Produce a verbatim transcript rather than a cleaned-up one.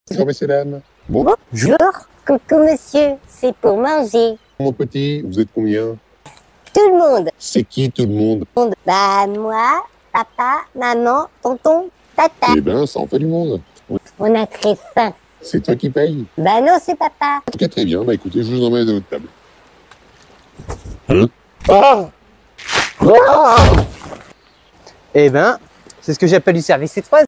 Bonjour messieurs dames. Bon, Bonjour. Coucou monsieur, c'est pour manger. mon petit, vous êtes combien? Tout le monde. C'est qui tout le monde? Bah moi, papa, maman, tonton, tata. Eh ben, ça en fait du monde. On a très faim. C'est toi qui paye? Bah non, c'est papa. Ok, très bien. Bah écoutez, je vous emmène à votre table. Hein? Ah! Ah! Eh ben, c'est ce que j'appelle du service express.